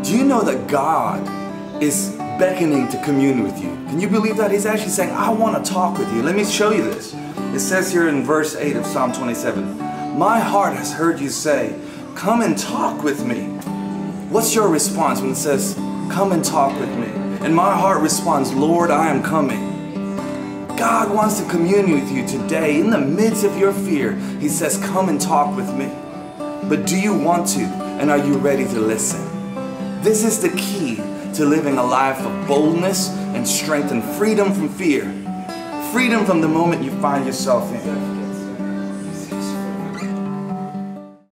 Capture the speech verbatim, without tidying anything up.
Do you know that God is beckoning to commune with you? Can you believe that? He's actually saying, I want to talk with you. Let me show you this. It says here in verse eight of Psalm twenty-seven, my heart has heard you say, come and talk with me. What's your response when it says, come and talk with me? And my heart responds, Lord, I am coming. God wants to commune with you today in the midst of your fear. He says, come and talk with me. But do you want to? And are you ready to listen? This is the key to living a life of boldness and strength and freedom from fear. Freedom from the moment you find yourself in.